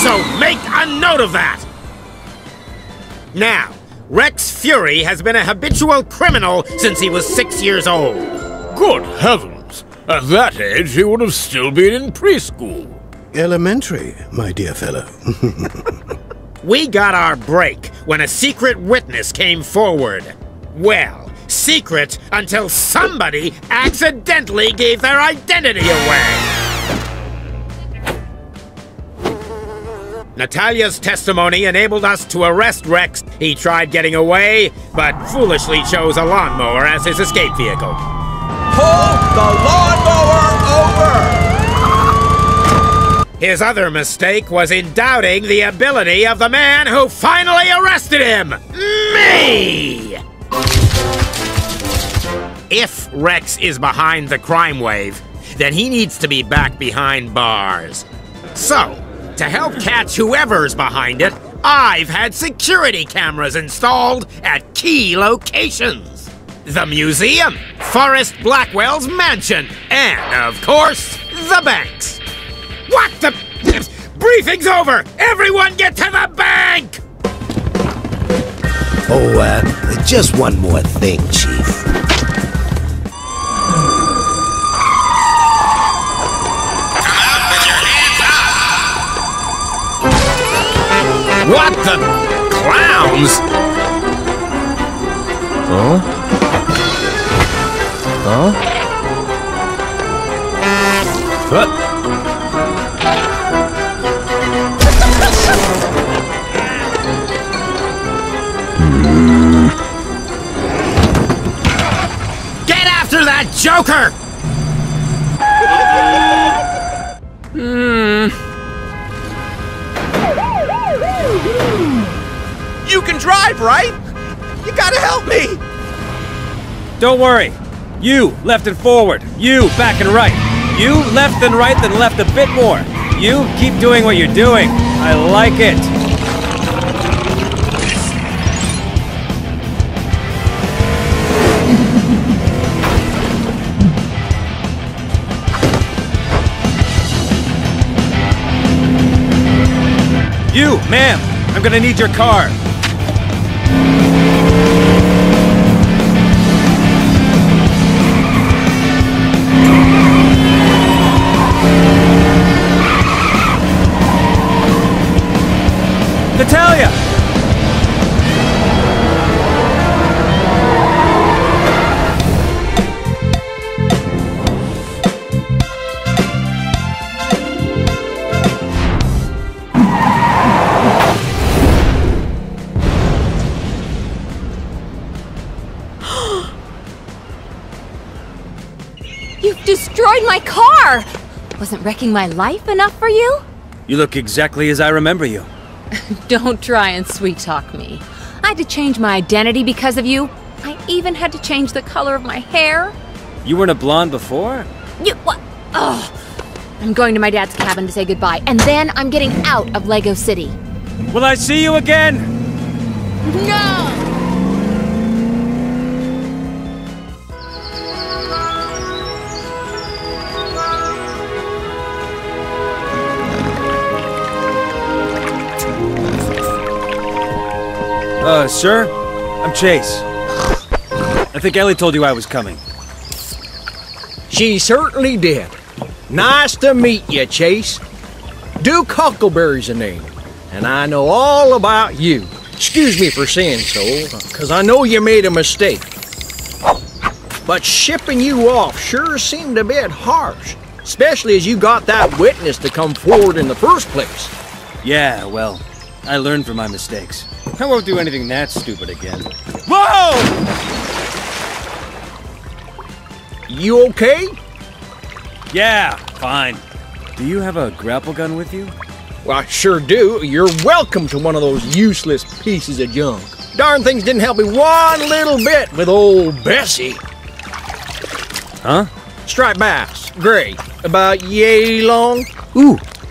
So make a note of that! Now, Rex Fury has been a habitual criminal since he was 6 years old. Good heavens! At that age, he would have still been in preschool. Elementary, my dear fellow. We got our break when a secret witness came forward. Well, secret until somebody accidentally gave their identity away. Natalia's testimony enabled us to arrest Rex. He tried getting away, but foolishly chose a lawnmower as his escape vehicle. Pull the lawnmower over! His other mistake was in doubting the ability of the man who finally arrested him! Me! If Rex is behind the crime wave, then he needs to be back behind bars. So, to help catch whoever's behind it, I've had security cameras installed at key locations. The museum, Forrest Blackwell's mansion, and, of course, the banks. What the... Briefing's over! Everyone get to the bank! Oh, just one more thing, Chief. What the... clowns? Huh? Huh? What? Get after that Joker! You can drive, right? You gotta help me! Don't worry. You, left and forward. You, back and right. You, left and right, then left a bit more. You, keep doing what you're doing. I like it. You, ma'am, I'm gonna need your car. Natalia! You've destroyed my car! Wasn't wrecking my life enough for you? You look exactly as I remember you. Don't try and sweet-talk me. I had to change my identity because of you. I even had to change the color of my hair. You weren't a blonde before? You what? Ugh. I'm going to my dad's cabin to say goodbye, and then I'm getting out of Lego City. Will I see you again? No! Sir? I'm Chase. I think Ellie told you I was coming. She certainly did. Nice to meet you, Chase. Duke Huckleberry's a name, and I know all about you. Excuse me for saying so, because I know you made a mistake. But shipping you off sure seemed a bit harsh, especially as you got that witness to come forward in the first place. Yeah, well, I learned from my mistakes. I won't do anything that stupid again. Whoa! You okay? Yeah, fine. Do you have a grapple gun with you? Well, I sure do. You're welcome to one of those useless pieces of junk. Darn things didn't help me one little bit with old Bessie. Huh? Striped bass, gray, about yay long. Ooh.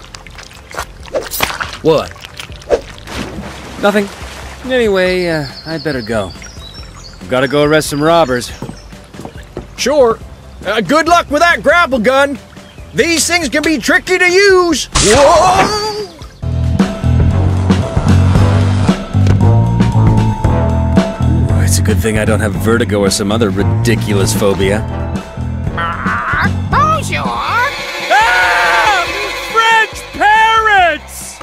What? Nothing. Anyway, I'd better go. I've gotta go arrest some robbers. Sure. Good luck with that grapple gun. These things can be tricky to use. Whoa! Good thing I don't have vertigo or some other ridiculous phobia. Bonjour! Ah! French parrots!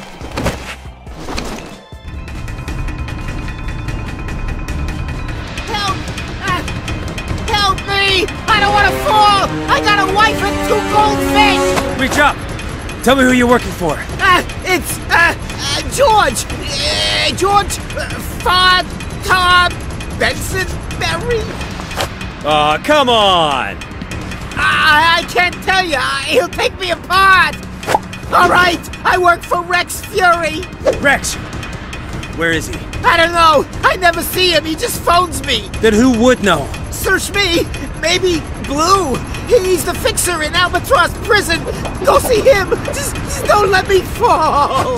Help! Help me! I don't want to fall! I got a wife and 2 goldfish! Reach up! Tell me who you're working for. It's, George! George Tom Benson Berry? Aw, come on! I can't tell you. He'll take me apart. All right, I work for Rex Fury. Rex! Where is he? I don't know. I never see him. He just phones me. Then who would know? Search me. Maybe Blue. He's the fixer in Albatross Prison. Go see him. Just don't let me fall.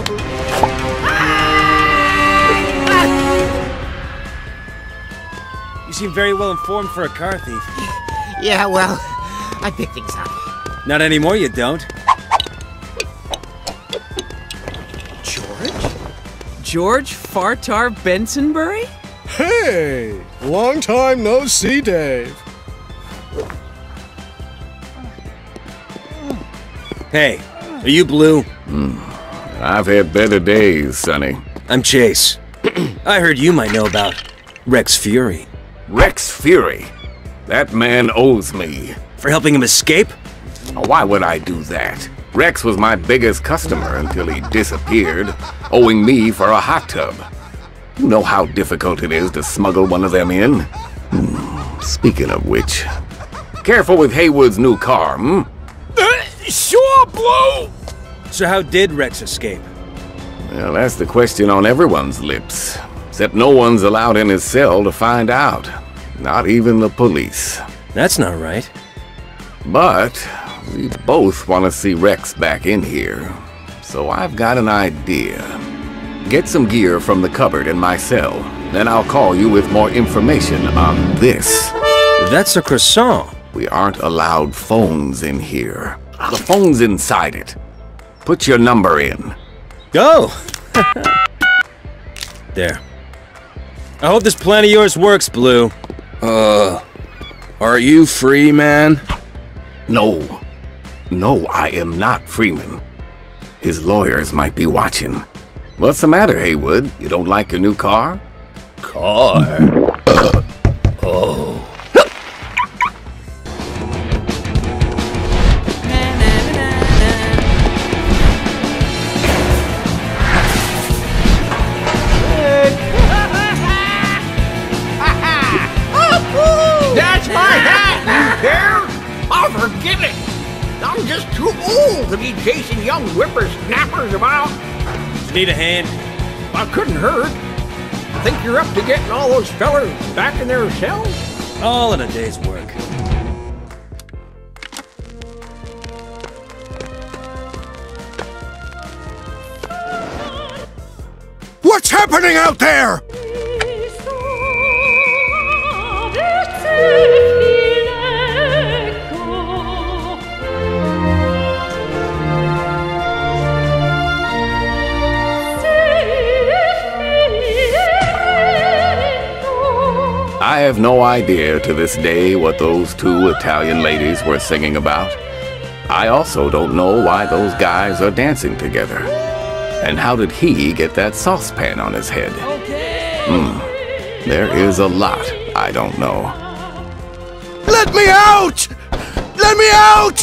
You seem very well informed for a car thief. Yeah, well, I pick things up. Not anymore, you don't. George Fartar Bensonbury? Hey! Long time no see, Dave. Hey, are you Blue? I've had better days, Sonny. I'm Chase. I heard you might know about Rex Fury. Rex Fury? That man owes me. For helping him escape? Why would I do that? Rex was my biggest customer until he disappeared, owing me for a hot tub. You know how difficult it is to smuggle one of them in? Speaking of which, careful with Haywood's new car, Sure, Blue. So how did Rex escape? Well, that's the question on everyone's lips. Except no one's allowed in his cell to find out. Not even the police. That's not right. But we both want to see Rex back in here. So I've got an idea. Get some gear from the cupboard in my cell. Then I'll call you with more information on this. That's a croissant. We aren't allowed phones in here. The phone's inside it. Put your number in. Go! There. I hope this plan of yours works, Blue. Are you free, man? No. No, I am not Freeman. His lawyers might be watching. What's the matter, Haywood? You don't like your new car? Car? Oh. That's my hat, you care? Oh, forget it. I'm just too old to be chasing young whippersnappers about. Need a hand? I couldn't hurt. Think you're up to getting all those fellers back in their cells? All in a day's work. What's happening out there? I have no idea to this day what those 2 Italian ladies were singing about. I also don't know why those guys are dancing together. And how did he get that saucepan on his head? There is a lot I don't know. Let me out! Let me out!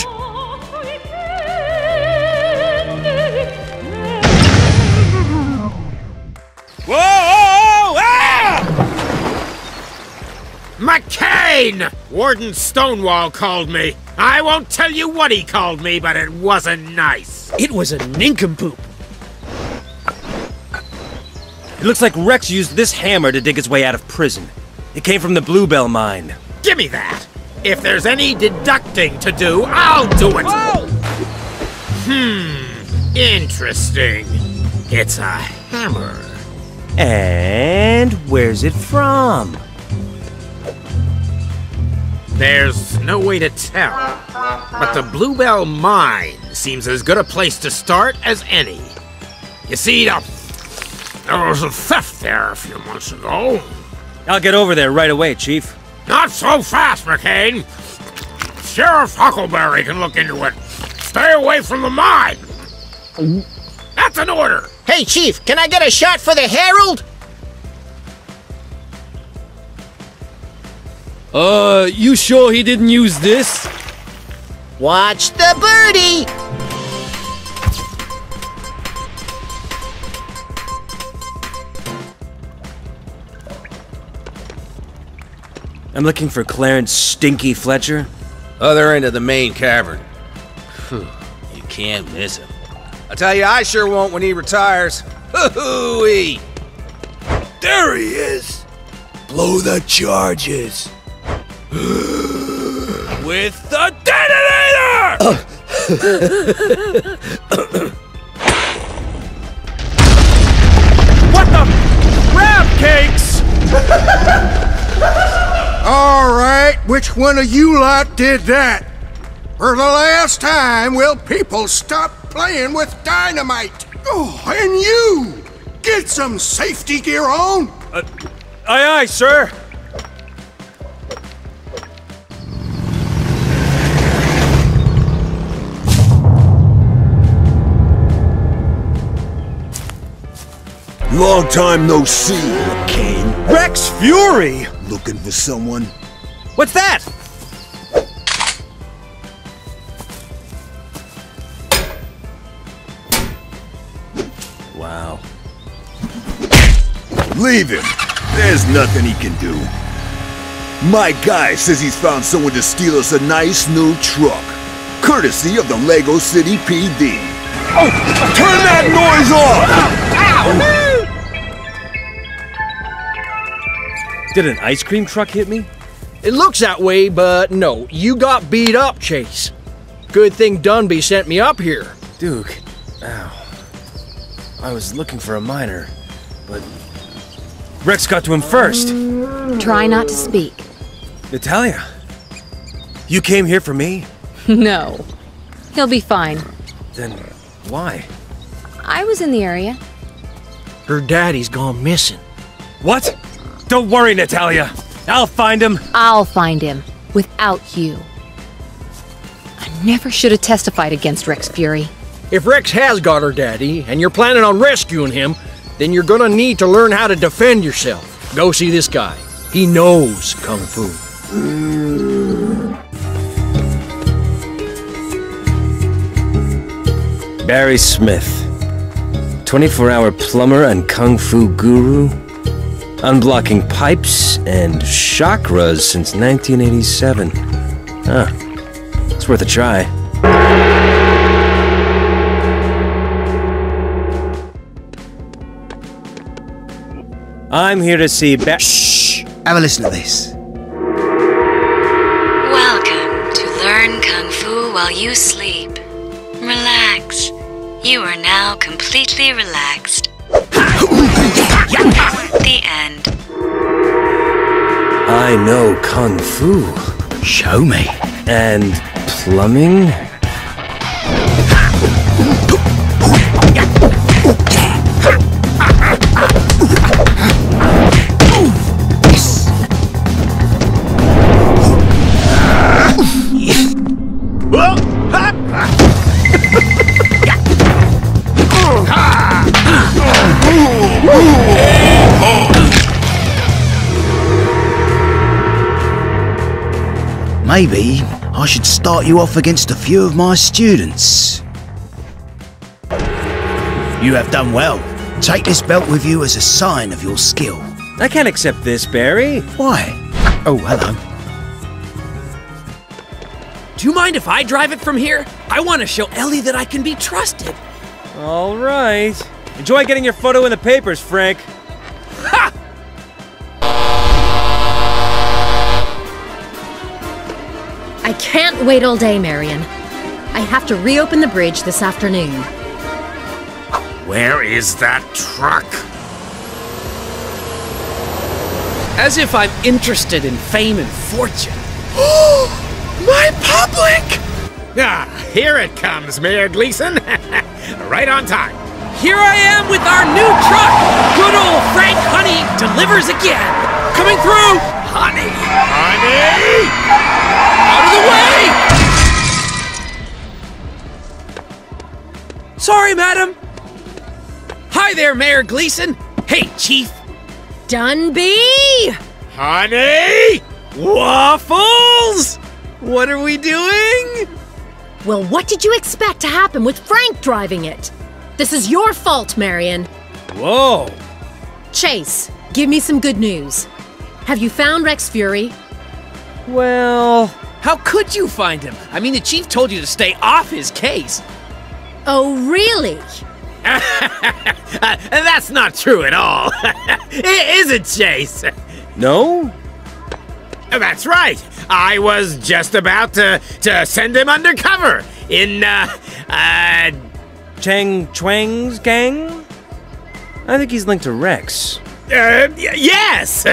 Whoa! Ah! McCain! Warden Stonewall called me. I won't tell you what he called me, but it wasn't nice. It was a nincompoop. It looks like Rex used this hammer to dig his way out of prison. It came from the Bluebell mine. Give me that. If there's any deducting to do, I'll do it. Whoa! Interesting. It's a hammer. And where's it from? There's no way to tell. But the Bluebell mine seems as good a place to start as any. You see, there was a theft there a few months ago. I'll get over there right away, Chief. Not so fast, McCain. Sheriff Huckleberry can look into it. Stay away from the mine. That's an order. Hey, Chief, can I get a shot for the Herald? You sure he didn't use this? Watch the birdie! I'm looking for Clarence Stinky Fletcher. Other end of the main cavern. Phew, you can't miss him. I tell you, I sure won't when he retires. Hoo-hoo-wee! There he is! Blow the charges! With the detonator! What the? Crab cakes! All right, which one of you lot did that? For the last time, will people stop playing with dynamite? Oh, and you! Get some safety gear on! Aye, aye, sir. Long time no see, McCain. Rex Fury! Looking for someone? What's that? Wow. Leave him. There's nothing he can do. My guy says he's found someone to steal us a nice new truck. Courtesy of the Lego City PD. Oh! Turn that noise off! Ow! Did an ice cream truck hit me? It looks that way, but no. You got beat up, Chase. Good thing Dunby sent me up here. Duke. Ow. I was looking for a miner, but Rex got to him first. Try not to speak. Natalia, you came here for me? No. He'll be fine. Then why? I was in the area. Her daddy's gone missing. What? Don't worry, Natalia. I'll find him. I'll find him. Without you. I never should have testified against Rex Fury. If Rex has got her daddy, and you're planning on rescuing him, then you're gonna need to learn how to defend yourself. Go see this guy. He knows Kung Fu. Barry Smith. 24-hour plumber and Kung Fu guru. Unblocking pipes and chakras since 1987. Huh. It's worth a try. I'm here to see Shh! Have a listen to this. Welcome to Learn Kung Fu while you sleep. Relax. You are now completely relaxed. The end. I know Kung Fu. Show me. And plumbing? Maybe I should start you off against a few of my students. You have done well. Take this belt with you as a sign of your skill. I can't accept this, Barry. Why? Oh, hello. Do you mind if I drive it from here? I want to show Ellie that I can be trusted. All right. Enjoy getting your photo in the papers, Frank. Ha! I can't wait all day, Marion. I have to reopen the bridge this afternoon. Where is that truck? As if I'm interested in fame and fortune. My public! Ah, here it comes, Mayor Gleason. Right on time. Here I am with our new truck! Good old Frank Honey delivers again! Coming through! Honey! Honey! Out of the way! Sorry, madam. Hi there, Mayor Gleason. Hey, Chief. Dunby! Honey! Waffles! What are we doing? Well, what did you expect to happen with Frank driving it? This is your fault, Marion. Whoa! Chase, give me some good news. Have you found Rex Fury? Well... How could you find him? I mean, the Chief told you to stay off his case. Oh, really? That's not true at all. Is it, Chase? No? That's right. I was just about to send him undercover in, Chang Chuang's gang? I think he's linked to Rex. Yes!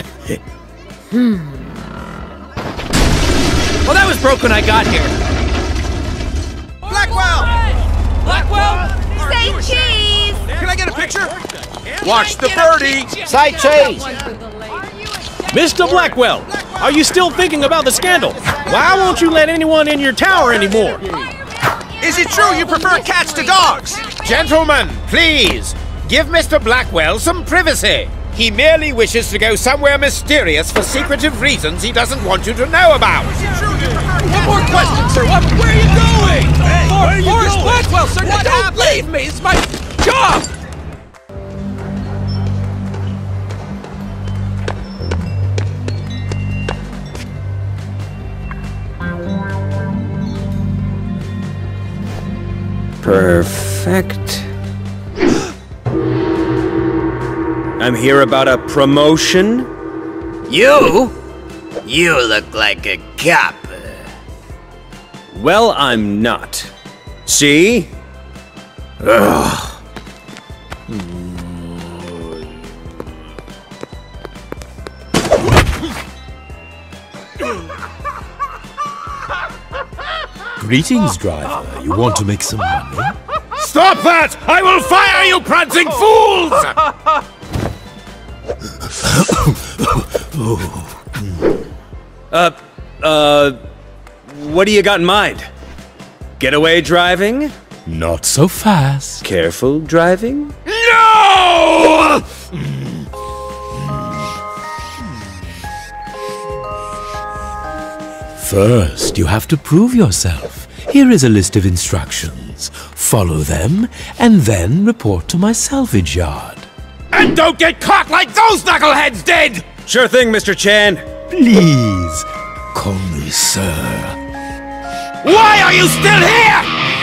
Well, that was broke when I got here. Blackwell! Blackwell! Say cheese! Can I get a picture? Watch the birdie! Say cheese! Mr. Blackwell, are you still thinking about the scandal? Why won't you let anyone in your tower anymore? Is it true you prefer cats to dogs? Gentlemen, please, give Mr. Blackwell some privacy. He merely wishes to go somewhere mysterious for secretive reasons he doesn't want you to know about. One more question, sir. Where are you going? Forrest Blackwell, sir. Don't leave me. It's my job. Perfect. I'm here about a promotion. You? You look like a cop. Well, I'm not. See? Ugh. Greetings, driver. You want to make some money? Stop that! I will fire you, prancing fools! What do you got in mind? Getaway driving? Not so fast. Careful driving? No! First, you have to prove yourself. Here is a list of instructions. Follow them, and then report to my salvage yard. And don't get caught like those knuckleheads did! Sure thing, Mr. Chan. Please, call me sir. Why are you still here?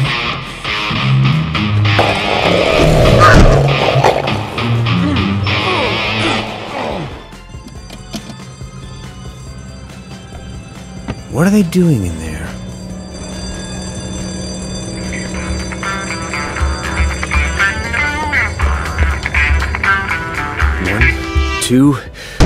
What are they doing in there? One, two...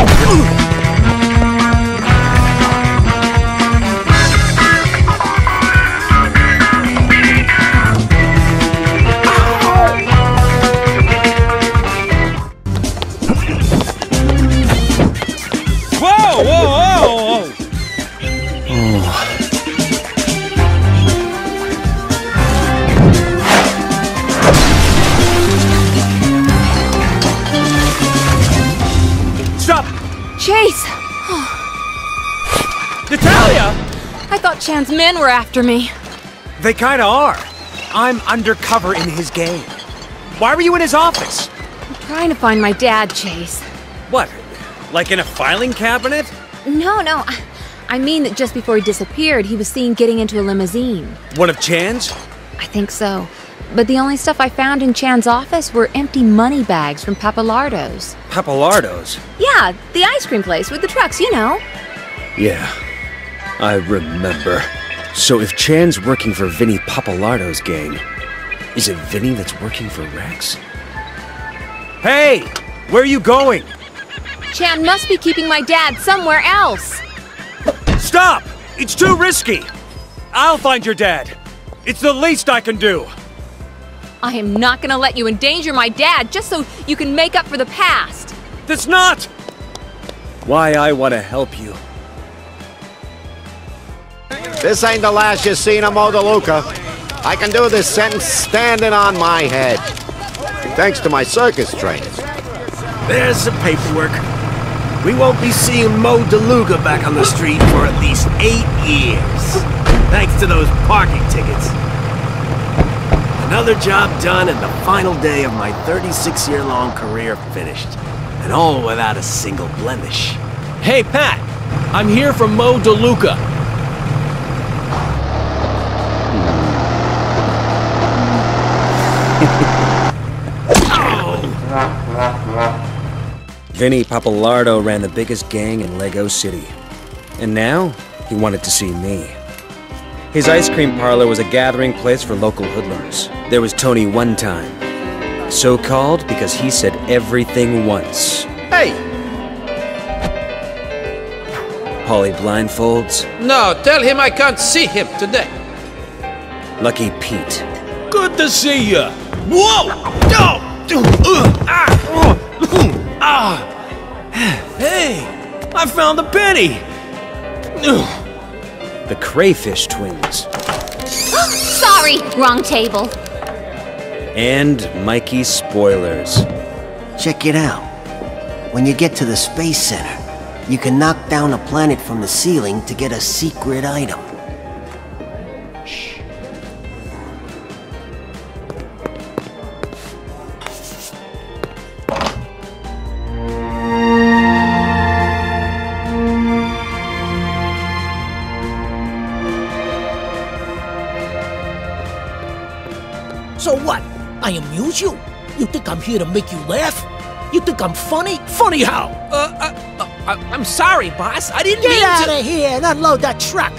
Chase! Natalia! I thought Chan's men were after me. They kinda are. I'm undercover in his game. Why were you in his office? I'm trying to find my dad, Chase. What? Like in a filing cabinet? No. I mean that just before he disappeared, he was seen getting into a limousine. One of Chan's? I think so. But the only stuff I found in Chan's office were empty money bags from Papalardo's. Papalardo's? Yeah, the ice cream place with the trucks, you know. Yeah, I remember. So if Chan's working for Vinny Papalardo's gang, is it Vinny that's working for Rex? Hey! Where are you going? Chan must be keeping my dad somewhere else. Stop! It's too risky! I'll find your dad. It's the least I can do. I am not gonna let you endanger my dad just so you can make up for the past. That's not! why I want to help you. This ain't the last you've seen of Mo DeLuca. I can do this sentence standing on my head. Thanks to my circus training. There's the paperwork. We won't be seeing Mo DeLuca back on the street for at least 8 years. Thanks to those parking tickets. Another job done and the final day of my 36-year-long career finished. And all without a single blemish. Hey, Pat! I'm here from Mo DeLuca. Vinny Pappalardo ran the biggest gang in Lego City. And now, he wanted to see me. His ice cream parlor was a gathering place for local hoodlums. There was Tony One Time. So called because he said everything once. Hey! Polly Blindfolds. No, tell him I can't see him today. Lucky Pete. Good to see ya. Whoa! Hey! I found the penny! The Crayfish Twins. Sorry, wrong table. And Mikey Spoilers. Check it out. When you get to the Space Center, you can knock down a planet from the ceiling to get a secret item. So what? I amuse you? You think I'm here to make you laugh? You think I'm funny? Funny how? I'm sorry, boss. I didn't mean to— Get out of here and unload that truck!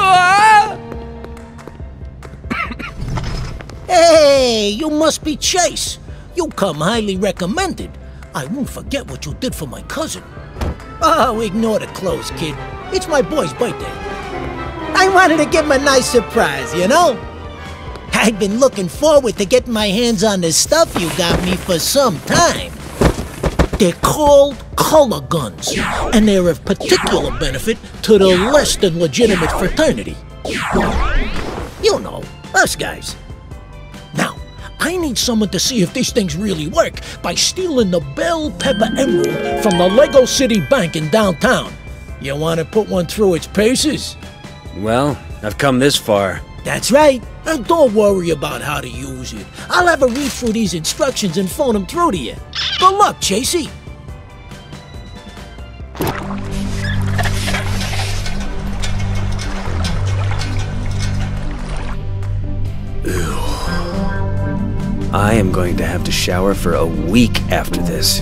Hey, you must be Chase. You come highly recommended. I won't forget what you did for my cousin. Oh, ignore the clothes, kid. It's my boy's birthday. I wanted to give him a nice surprise, you know? I've been looking forward to getting my hands on this stuff you got me for some time. They're called color guns, and they're of particular benefit to the less than legitimate fraternity. You know, us guys. Now, I need someone to see if these things really work by stealing the Bell Pepper Emerald from the Lego City Bank in downtown. You want to put one through its paces? Well, I've come this far. That's right. And don't worry about how to use it. I'll have a read through these instructions and phone them through to you. Good luck, Chasey. Ew. I am going to have to shower for a week after this.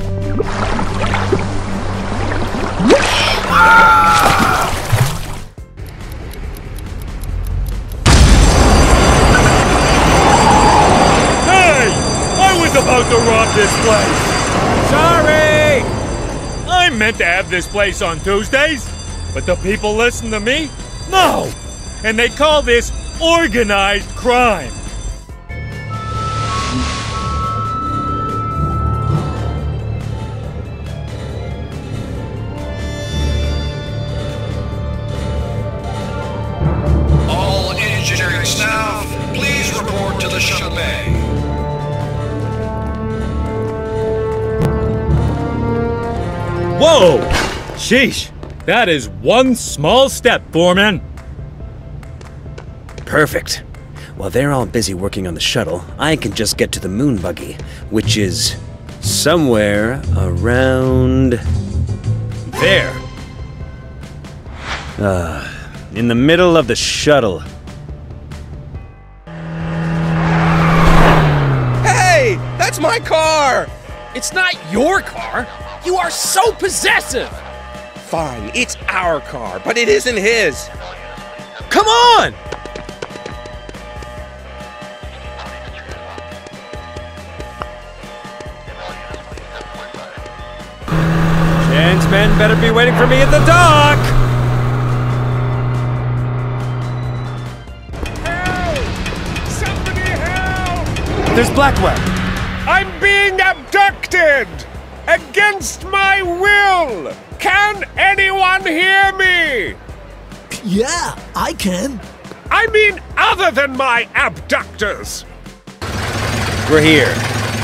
About to rob this place. Sorry! I meant to have this place on Tuesdays, but the people listen to me? No! And they call this organized crime. All engineering staff, please report to the shuttle bay. Whoa! Sheesh! That is one small step, Foreman. Perfect. While they're all busy working on the shuttle, I can just get to the moon buggy, which is somewhere around there. In the middle of the shuttle. Hey! That's my car! It's not your car! You are so possessive! Fine, it's our car, but it isn't his. Come on! Chan's men better be waiting for me at the dock! Help! Somebody help! There's Blackwell! I'm being abducted! against my will! Can anyone hear me? Yeah, I can. I mean, other than my abductors! We're here.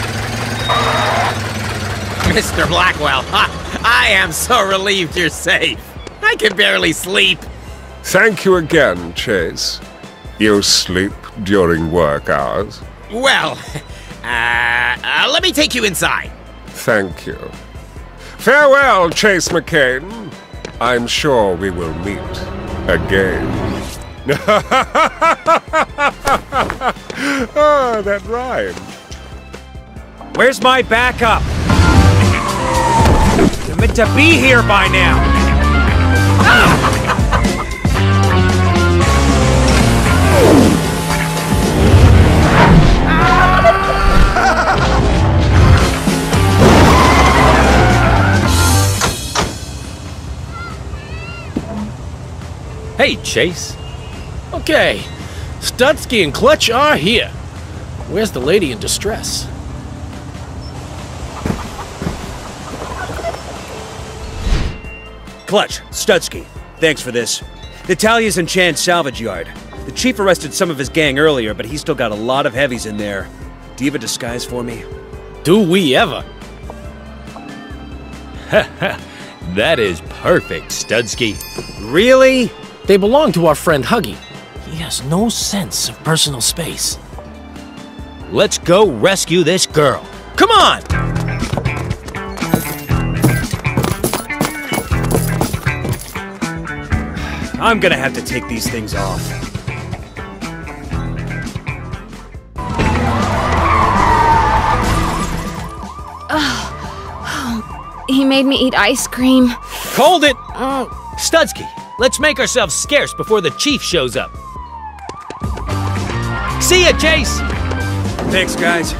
Mr. Blackwell, I am so relieved you're safe. I can barely sleep. Thank you again, Chase. You sleep during work hours? Well, let me take you inside. Thank you. Farewell, Chase McCain. I'm sure we will meet again. Oh, that rhymed. Where's my backup? They're meant to be here by now. Hey, Chase. Okay, Studsky and Clutch are here. Where's the lady in distress? Clutch, Studsky, thanks for this. Natalia's in Chan's salvage yard. The chief arrested some of his gang earlier, but he's still got a lot of heavies in there. Do you have a disguise for me? Do we ever? That is perfect, Studsky. Really? They belong to our friend Huggy. He has no sense of personal space. Let's go rescue this girl. Come on! I'm gonna have to take these things off. He made me eat ice cream. Hold it! Studsky, let's make ourselves scarce before the chief shows up. See ya, Chase! Thanks, guys.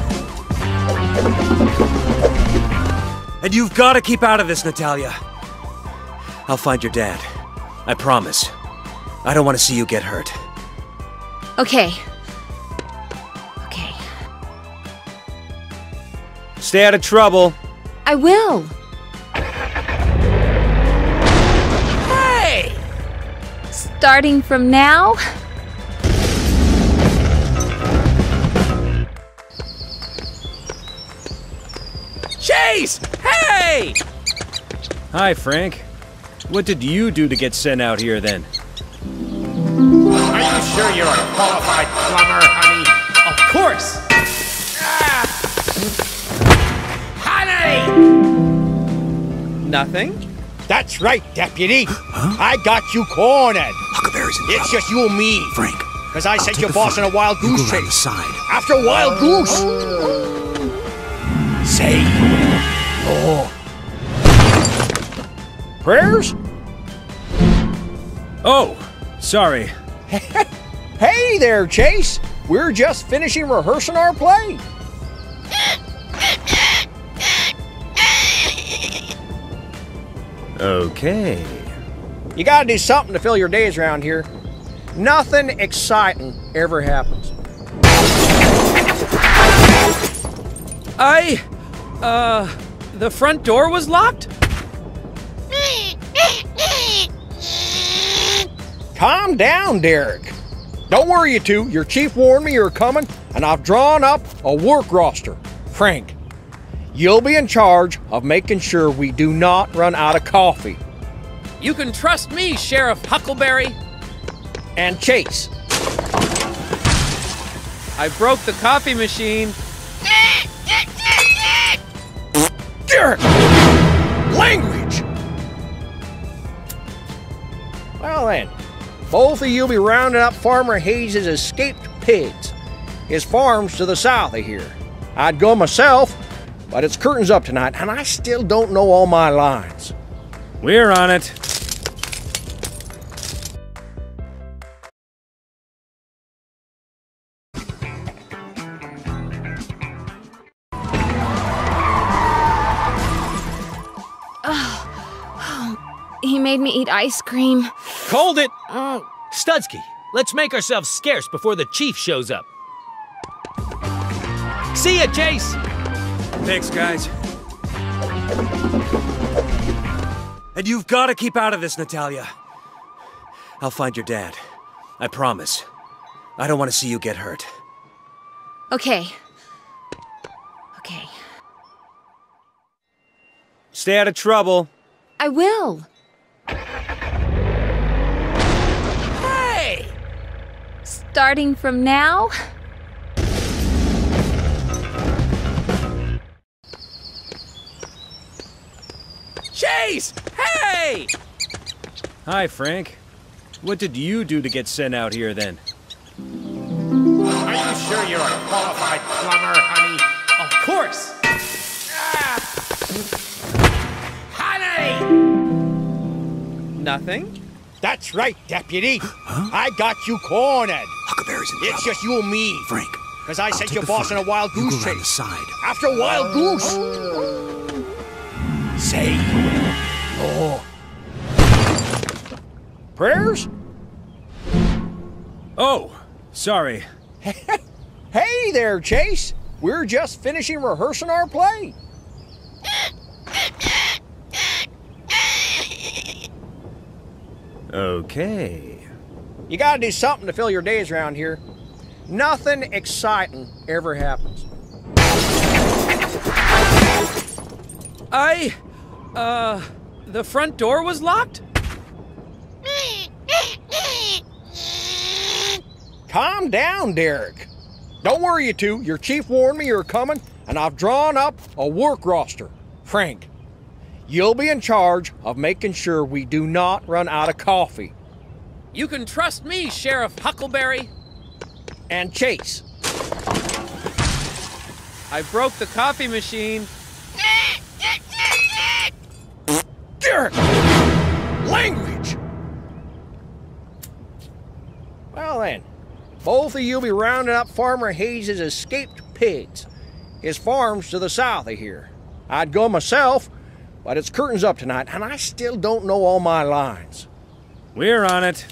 And you've got to keep out of this, Natalia. I'll find your dad. I promise. I don't want to see you get hurt. Okay. Okay. Stay out of trouble. I will. Hey! Starting from now? Chase! Hey! Hi, Frank. What did you do to get sent out here, then? Are you sure you're a qualified plumber, honey? Of course! Honey! Nothing? That's right, Deputy. I got you cornered. Huckleberry's in trouble. It's just you and me. Frank, because I sent take your the boss on front. a wild You goose go around chase. the side. After Wild Goose. Say your prayers? Oh, sorry. Hey there, Chase. We're just finishing rehearsing our play. Okay. You gotta do something to fill your days around here. Nothing exciting ever happens. The front door was locked? Calm down, Derek. Don't worry, you two. Your chief warned me you were coming, and I've drawn up a work roster. Frank, you'll be in charge of making sure we do not run out of coffee. You can trust me, Sheriff Huckleberry. And Chase. I broke the coffee machine. Derek! Language! Well then, both of you be rounding up Farmer Hayes' escaped pigs. His farm's to the south of here. I'd go myself, but it's curtains up tonight, and I still don't know all my lines. We're on it. He made me eat ice cream. Hold it! Studsky, let's make ourselves scarce before the chief shows up. See ya, Chase! Thanks, guys. And you've got to keep out of this, Natalia. I'll find your dad. I promise. I don't want to see you get hurt. Okay. Okay. Stay out of trouble. I will. Hey! Starting from now? Chase! Hey! Hi, Frank. What did you do to get sent out here, then? Are you sure you're a qualified plumber, honey? Of course! Honey! Nothing? That's right, Deputy. I got you cornered. Huckleberry's in trouble. It's just you and me. Frank, Because I sent take your the boss on a front. wild You goose go around chase. the side. After a wild goose. Say your prayers? Oh, sorry. Hey there, Chase. We're just finishing rehearsing our play. Okay. You gotta do something to fill your days around here. Nothing exciting ever happens. The front door was locked? Calm down, Derek. Don't worry, you two. Your chief warned me you're coming, and I've drawn up a work roster. Frank, you'll be in charge of making sure we do not run out of coffee. You can trust me, Sheriff Huckleberry. And Chase. I broke the coffee machine. Derek! Language! Well then, both of you will be rounding up Farmer Hayes' escaped pigs. His farm's to the south of here. I'd go myself, but it's curtains up tonight, and I still don't know all my lines. We're on it.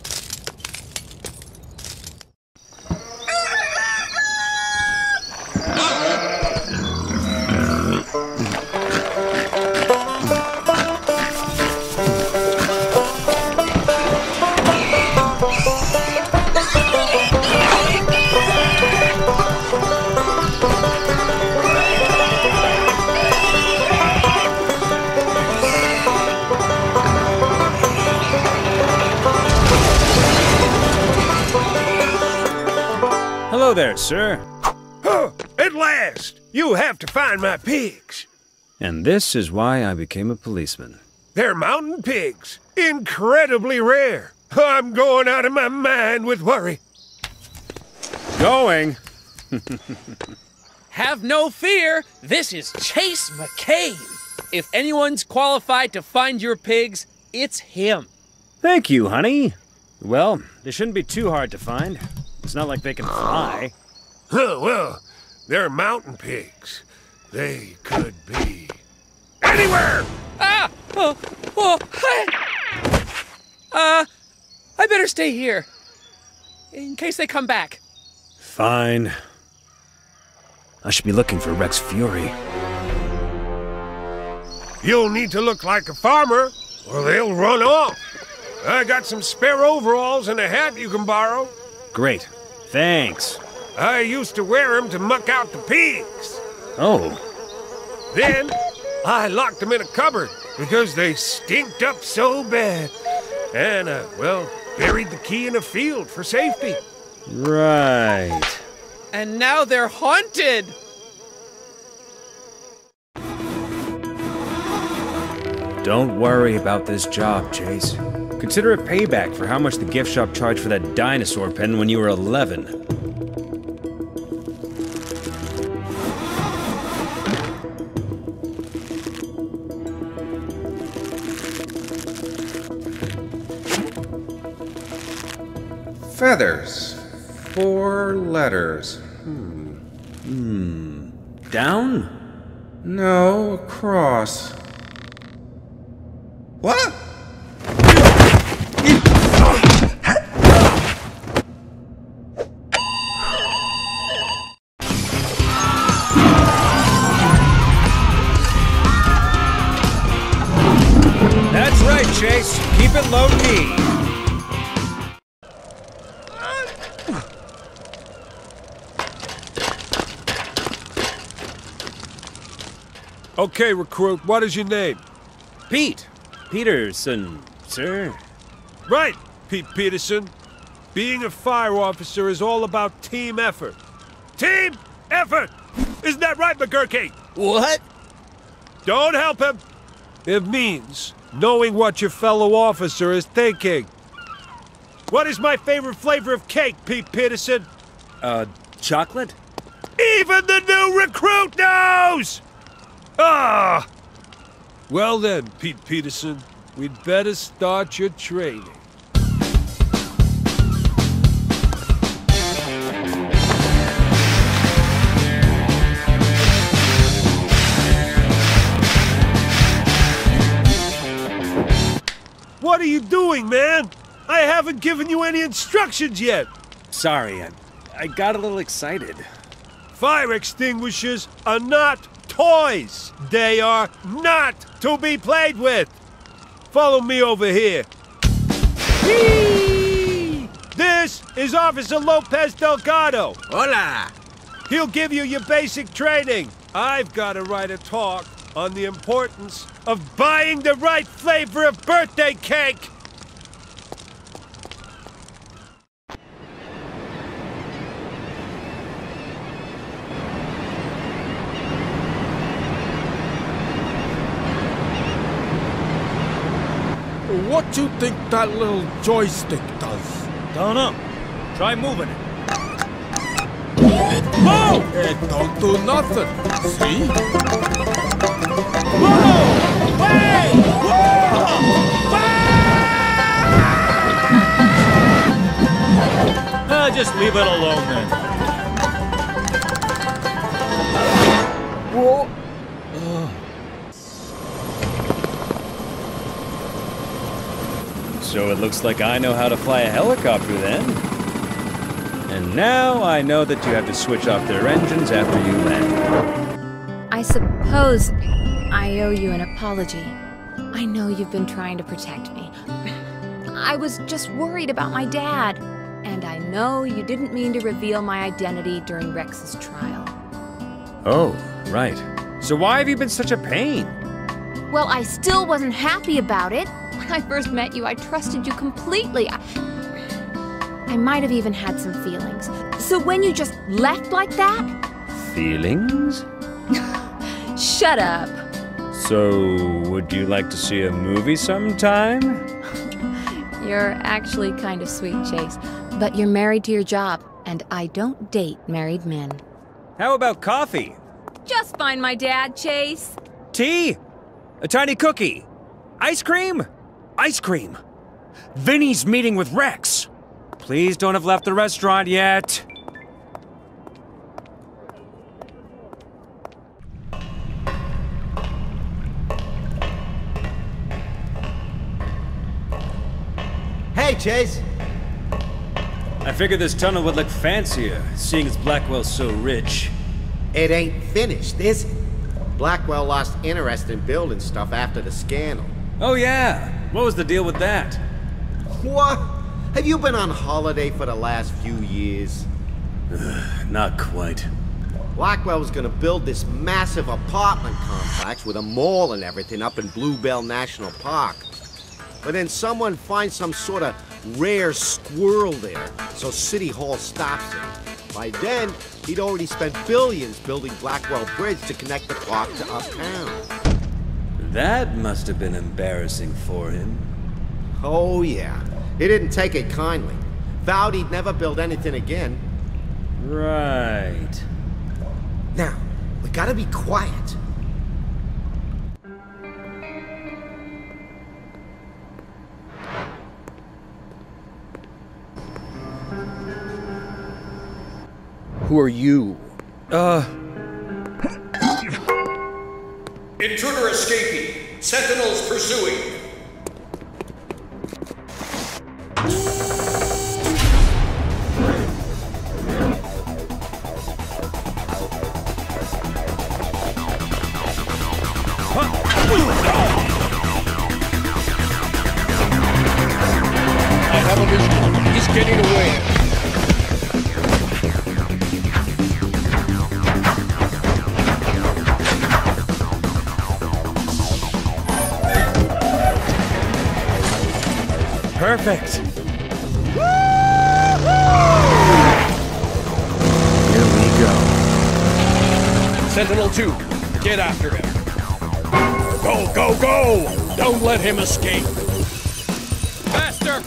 Hello there, sir. Oh, at last! You have to find my pigs. And this is why I became a policeman. They're mountain pigs. Incredibly rare. I'm going out of my mind with worry. Going? Have no fear, this is Chase McCain. If anyone's qualified to find your pigs, it's him. Thank you, honey. Well, they shouldn't be too hard to find. It's not like they can fly. Oh, well, they're mountain pigs. They could be anywhere! Ah! I better stay here. In case they come back. Fine. I should be looking for Rex Fury. You'll need to look like a farmer, or they'll run off. I got some spare overalls and a hat you can borrow. Great. Thanks. I used to wear them to muck out the pigs. Oh. Then, I locked them in a cupboard because they stinked up so bad. And, well, buried the key in a field for safety. Right. And now they're haunted! Don't worry about this job, Chase. Consider it payback for how much the gift shop charged for that dinosaur pen when you were 11. Feathers. 4 letters. Down? No, across. What? Chase. Keep it low key. Okay, recruit, what is your name? Pete. Peterson, sir. Right, Pete Peterson. Being a fire officer is all about team effort. Team effort! Isn't that right, McGurky? What? Don't help him. It means knowing what your fellow officer is thinking. What is my favorite flavor of cake, Pete Peterson? Chocolate? Even the new recruit knows! Ah! Well then, Pete Peterson, we'd better start your training. What are you doing, man? I haven't given you any instructions yet. Sorry, I got a little excited. Fire extinguishers are not toys. They are not to be played with. Follow me over here. Whee! This is Officer Lopez Delgado. Hola. He'll give you your basic training. I've got to write a talk on the importance of buying the right flavor of birthday cake. What you think that little joystick does? Don't know. Try moving it. Whoa! It don't do nothing. See? Whoa! Wait! Whoa! Just leave it alone then. Whoa! So it looks like I know how to fly a helicopter then. And now I know that you have to switch off their engines after you land. I suppose I owe you an apology. I know you've been trying to protect me. I was just worried about my dad. And I know you didn't mean to reveal my identity during Rex's trial. Oh, right. So why have you been such a pain? Well, I still wasn't happy about it. When I first met you, I trusted you completely. I might have even had some feelings. So when you just left like that... Feelings? Shut up. So, would you like to see a movie sometime? You're actually kind of sweet, Chase. But you're married to your job, and I don't date married men. How about coffee? Just find my dad, Chase. Tea? A tiny cookie? Ice cream? Ice cream. Vinny's meeting with Rex. Please don't have left the restaurant yet. Hey, Chase. I figured this tunnel would look fancier, seeing as Blackwell's so rich. It ain't finished, is it? Blackwell lost interest in building stuff after the scandal. Oh yeah? What was the deal with that? What? Have you been on holiday for the last few years? Not quite. Blackwell was gonna build this massive apartment complex with a mall and everything up in Bluebell National Park. But then someone finds some sort of rare squirrel there, so City Hall stops it. By then, he'd already spent billions building Blackwell Bridge to connect the park to uptown. That must have been embarrassing for him. Oh yeah, he didn't take it kindly. Vowed he'd never build anything again. Right. Now, we gotta be quiet. Who are you? Intruder escaping. Sentinels pursuing. getting away. Perfect. Here we go. Sentinel 2, get after him. Go, go, go! Don't let him escape. Faster!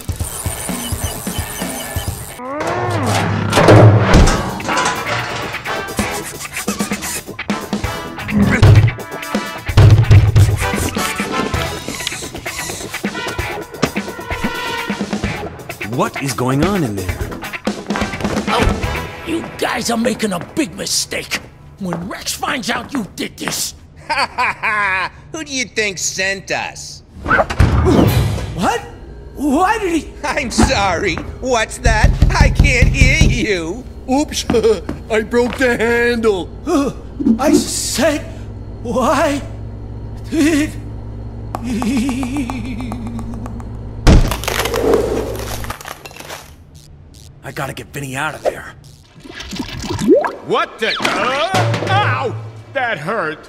What is going on in there? Oh, you guys are making a big mistake. When Rex finds out you did this. Ha ha ha! Who do you think sent us? What? Why did he? I'm sorry. What's that? I can't hear you. Oops, I broke the handle. I said, why did he? I gotta get Vinny out of there. What the? Ow! That hurt.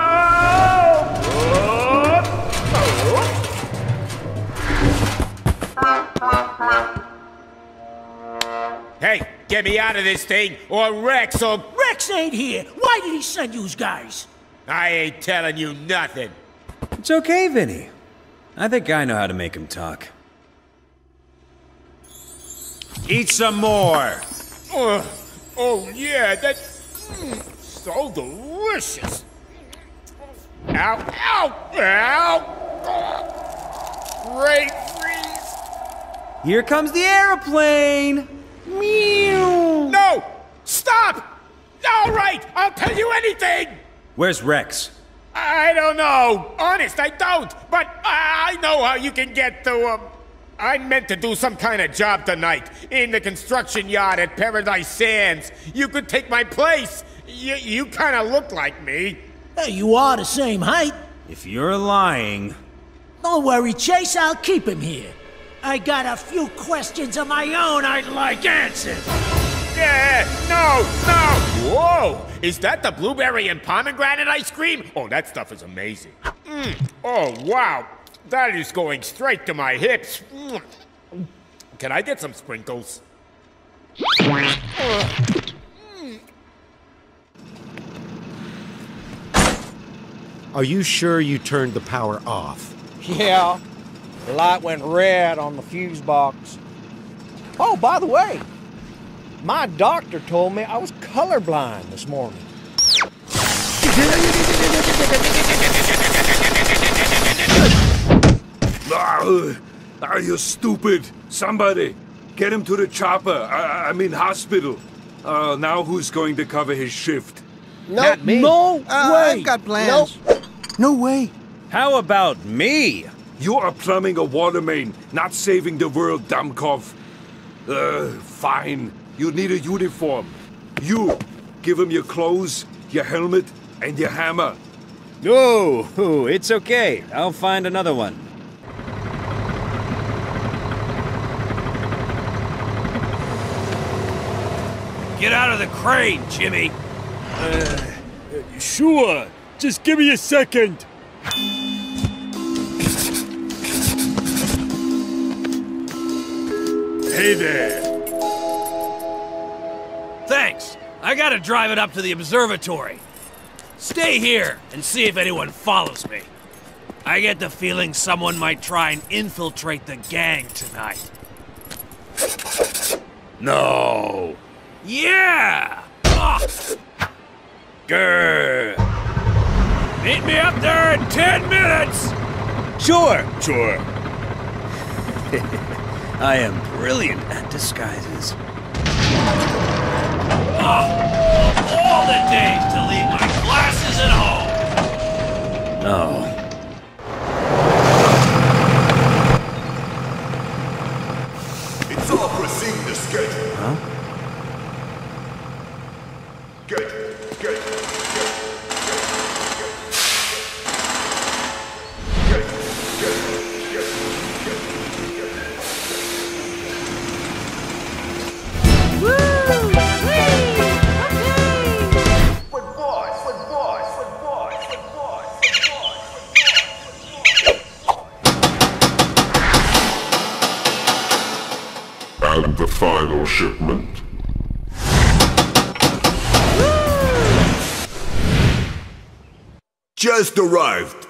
Hey, get me out of this thing, or Rex, or... Rex ain't here. Why did he send you guys? I ain't telling you nothing. It's okay, Vinny. I think I know how to make him talk. Eat some more! Oh yeah, that's so delicious. Ow, ow, ow! Great freeze! Here comes the airplane! Meow! No! Stop! All right, I'll tell you anything! Where's Rex? I don't know. Honest, I don't. But I know how you can get to, I meant to do some kind of job tonight in the construction yard at Paradise Sands. You could take my place. You kind of look like me. Hey, you are the same height. If you're lying... Don't worry, Chase, I'll keep him here. I got a few questions of my own I'd like answered. Yeah, no! Whoa! Is that the blueberry and pomegranate ice cream? Oh, that stuff is amazing. Oh, wow. That is going straight to my hips. Can I get some sprinkles? Are you sure you turned the power off? Yeah. The light went red on the fuse box. Oh, by the way, my doctor told me I was colorblind this morning. Are you stupid? Somebody, get him to the chopper. I mean hospital. Now who's going to cover his shift? Not me. No way. I've got plans. Nope. No way. How about me? You are plumbing a water main, not saving the world, Dummkopf. Fine. You need a uniform. You, give him your clothes, your helmet, and your hammer. No, it's okay. I'll find another one. Get out of the crane, Jimmy. Sure. Just give me a second. Hey there. Thanks. I gotta drive it up to the observatory. Stay here and see if anyone follows me. I get the feeling someone might try and infiltrate the gang tonight. No. Yeah! Ah. Grr. Meet me up there in 10 minutes! Sure. I am brilliant at disguises. All the days to leave my glasses at home! Oh. It's all proceeding to schedule. Huh? and the final shipment. Just arrived.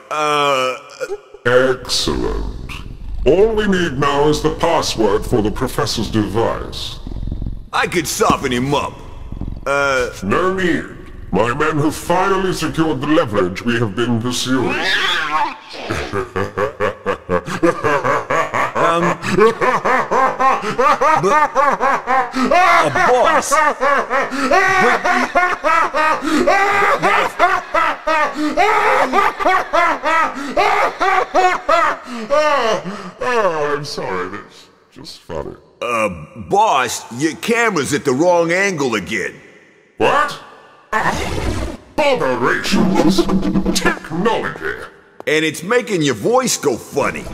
Excellent. All we need now is the password for the Professor's device. I could soften him up. No need. My men have finally secured the leverage we have been pursuing. Boss. I'm sorry, that's just funny. Boss, your camera's at the wrong angle again. What? Botherations! Technology! And it's making your voice go funny.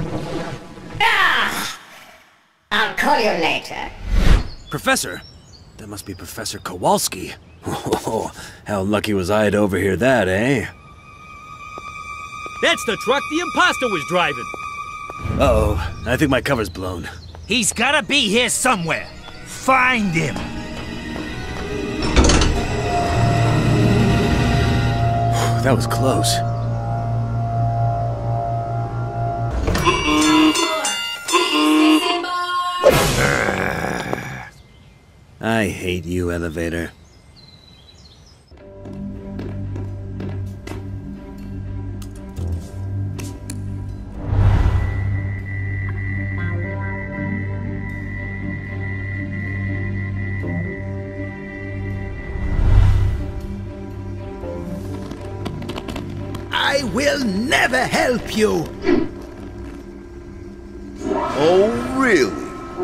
I'll call you later. Professor? That must be Professor Kowalski. Oh, how lucky was I to overhear that, eh? That's the truck the imposter was driving. Uh-oh, I think my cover's blown. He's gotta be here somewhere. Find him. That was close. I hate you, elevator. I will never help you. Oh, really?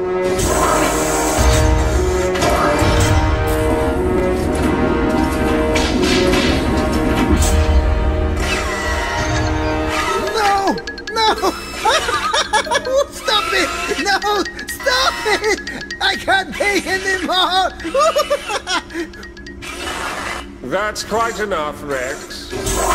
No! No! Stop it! No! Stop it! I can't take anymore! That's quite enough, Rex.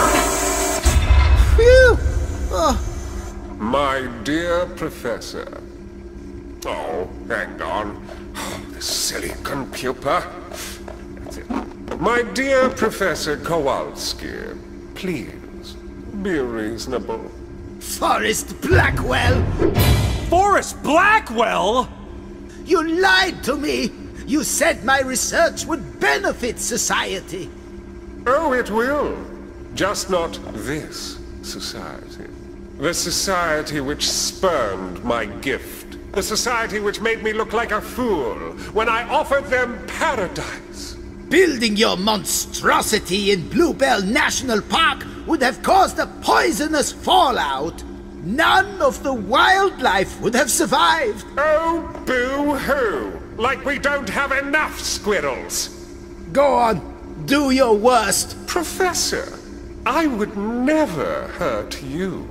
Phew! Oh. My dear Professor. Oh, hang on. Oh, this silly computer. That's it. My dear Professor Kowalski, please, be reasonable. Forrest Blackwell! Forrest Blackwell?! You lied to me! You said my research would benefit society! Oh, it will. Just not this society. The society which spurned my gift. The society which made me look like a fool when I offered them paradise. Building your monstrosity in Bluebell National Park would have caused a poisonous fallout. None of the wildlife would have survived. Oh, boo-hoo! Like we don't have enough squirrels. Go on, do your worst. Professor, I would never hurt you.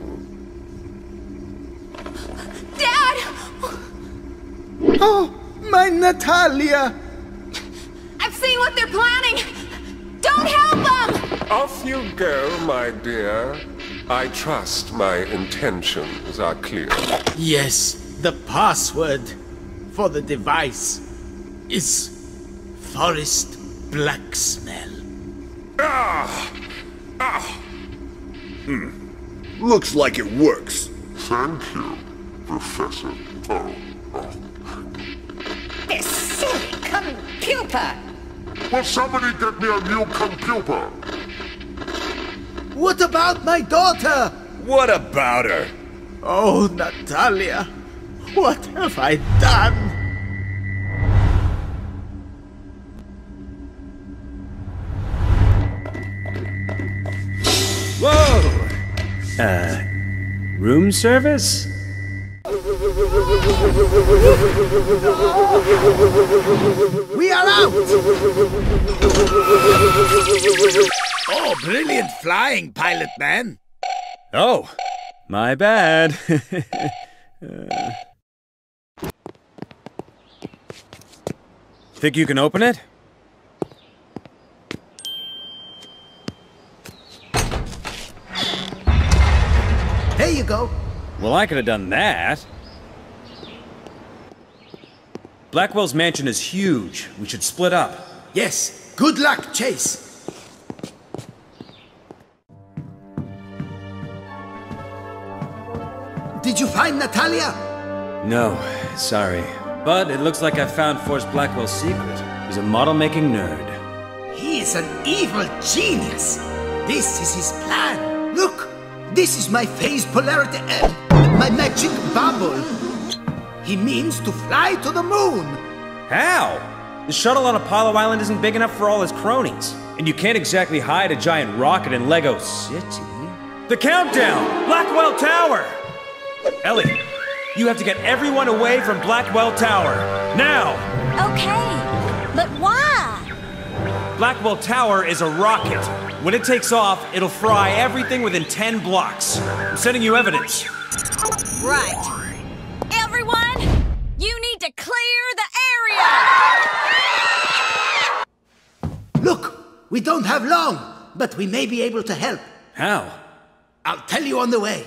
Dad! Oh, my Natalia! I've seen what they're planning! Don't help them! Off you go, my dear. I trust my intentions are clear. Yes, the password for the device is Forest Blacksmell. Looks like it works. Thank you, Professor. This silly computer. Will somebody get me a new computer? What about my daughter? What about her? Oh, Natalia, what have I done? Whoa! Room service? We are out! Oh, brilliant flying, pilot man. Oh, my bad. Think you can open it? There you go. Well, I could have done that. Blackwell's mansion is huge. We should split up. Yes. Good luck, Chase. Did you find Natalia? No, sorry. But it looks like I found Forrest Blackwell's secret. He's a model-making nerd. He is an evil genius. This is his plan. Look, this is my phase polarity my magic bubble. He means to fly to the moon. How? The shuttle on Apollo Island isn't big enough for all his cronies. And you can't exactly hide a giant rocket in Lego City. The countdown! Blackwell Tower! Ellie, you have to get everyone away from Blackwell Tower. Now! Okay, but why? Blackwell Tower is a rocket. When it takes off, it'll fry everything within 10 blocks. I'm sending you evidence. Right. Everyone, you need to clear the area! Look, we don't have long, but we may be able to help. How? I'll tell you on the way.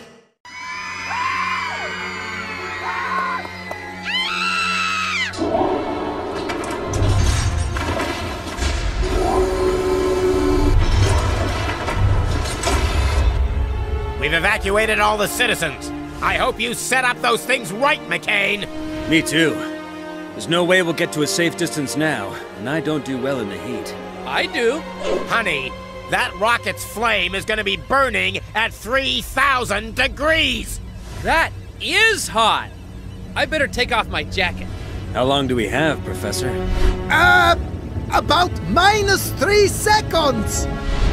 We've evacuated all the citizens. I hope you set up those things right, McCain. Me too. There's no way we'll get to a safe distance now, and I don't do well in the heat. I do. Honey, that rocket's flame is gonna be burning at 3,000 degrees. That is hot. I better take off my jacket. How long do we have, Professor? About -3 seconds.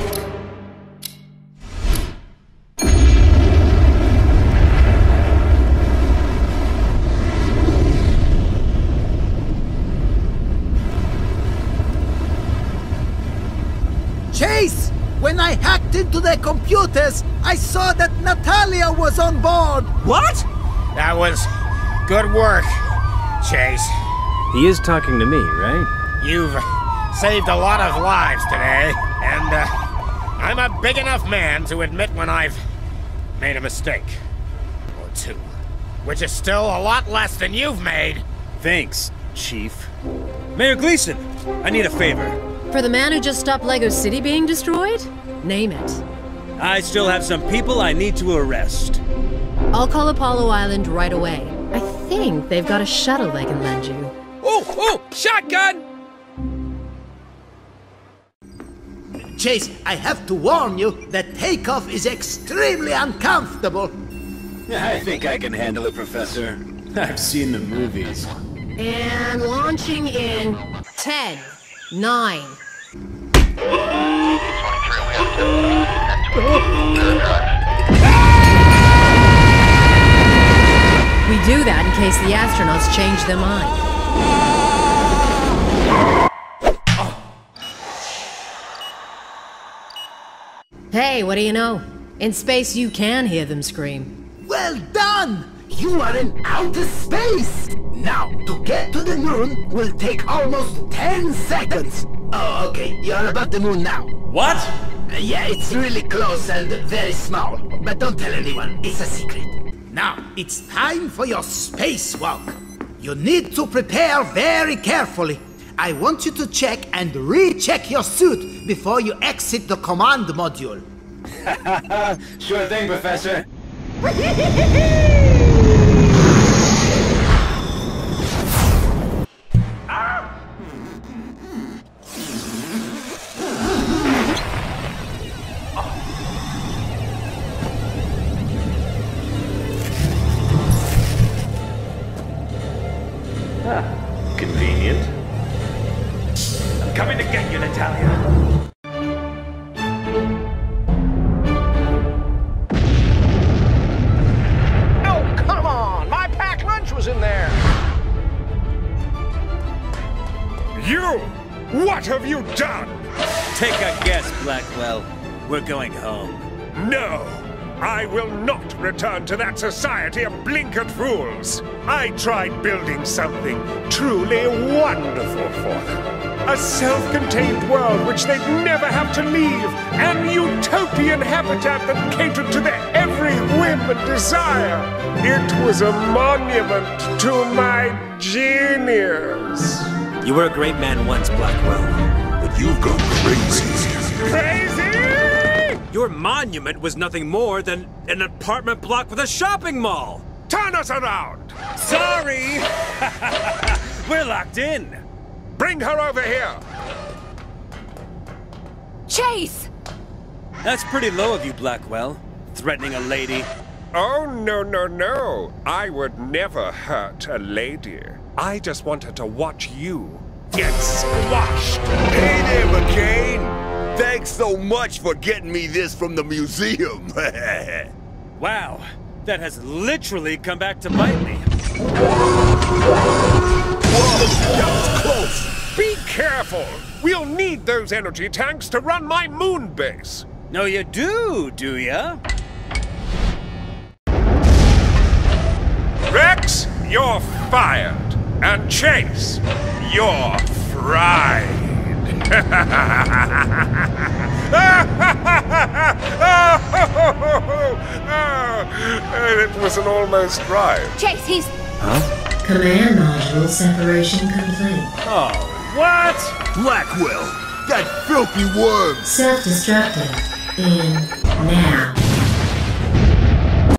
Chase! When I hacked into their computers, I saw that Natalia was on board! What? That was good work, Chase. He is talking to me, right? You've saved a lot of lives today, and I'm a big enough man to admit when I've made a mistake. Or two. Which is still a lot less than you've made. Thanks, Chief. Mayor Gleason, I need a favor. For the man who just stopped Lego City being destroyed? Name it. I still have some people I need to arrest. I'll call Apollo Island right away. I think they've got a shuttle they can lend you. Oh, shotgun! Chase, I have to warn you that takeoff is extremely uncomfortable. I think I can handle it, Professor. I've seen the movies. And launching in 10, 9. We do that in case the astronauts change their mind. Hey, what do you know? In space, you can hear them scream. Well done! You are in outer space! Now, to get to the moon will take almost 10 seconds. Oh, okay, you're above the moon now. What? Yeah, it's really close and very small. But don't tell anyone, it's a secret. Now, it's time for your spacewalk. You need to prepare very carefully. I want you to check and recheck your suit before you exit the command module. Sure thing, Professor. Convenient. I'm coming to get you, Natalia. Oh, come on! My packed lunch was in there! You! What have you done? Take a guess, Blackwell. We're going home. No! I will not return to that society of blinkered fools. I tried building something truly wonderful for them. A self-contained world which they'd never have to leave. An utopian habitat that catered to their every whim and desire. It was a monument to my genius. You were a great man once, Blackwell. But you've gone crazy. Crazy? Your monument was nothing more than an apartment block with a shopping mall! Turn us around! Sorry! We're locked in! Bring her over here! Chase! That's pretty low of you, Blackwell. Threatening a lady. Oh, no. I would never hurt a lady. I just wanted to watch you get squashed. Hey there, McCain! Thanks so much for getting me this from the museum. Wow, that has literally come back to bite me. Whoa, that was close! Be careful! We'll need those energy tanks to run my moon base. No, you do ya? Rex, you're fired. And Chase, you're fried. It was an almost drive. Chase, he's... Huh? Command module separation complete. Oh, what? Blackwell, that filthy worm. Self-destructive in now.